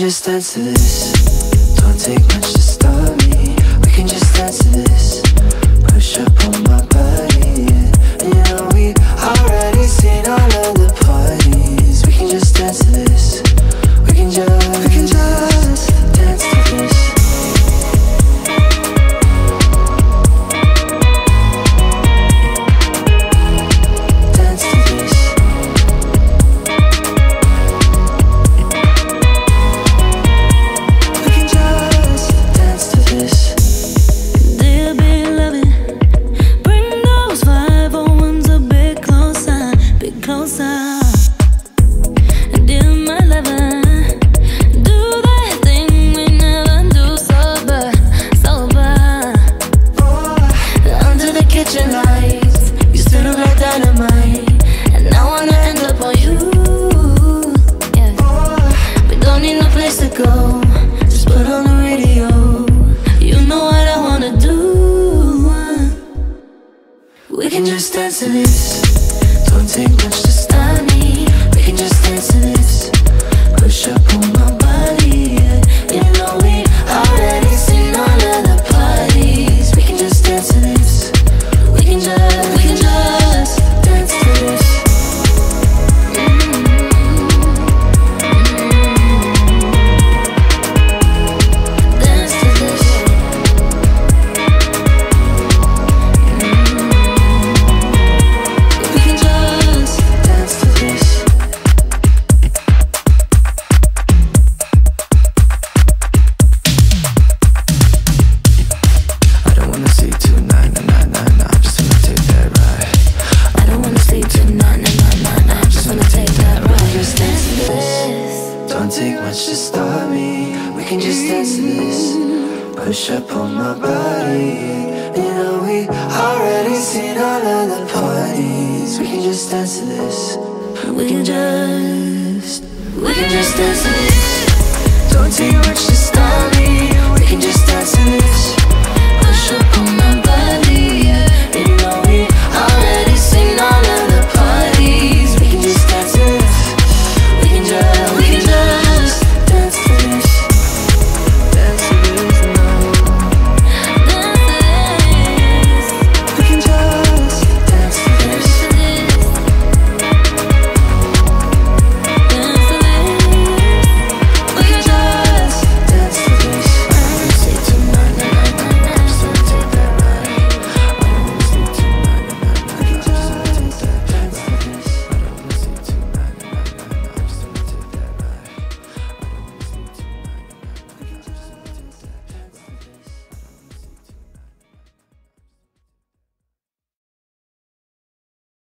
just dance to this. Don't take much to stop me. We can just dance to this. Push up on my body, yeah. You know we already seen all of the parties. We can just dance to this. We can just dance to this. We can just dance to this. Don't take much to stop me. We can just dance to this. Push up on my body, yeah. You know we already seen all of the parties. We can just dance to this. We can just dance to this. Dance to this. Don't take much to stop me. We can just dance to this. Push up on my body. You know we already seen all of the parties. We can just dance to this. We can just dance to this. Don't take much to stop me. We can just dance to this.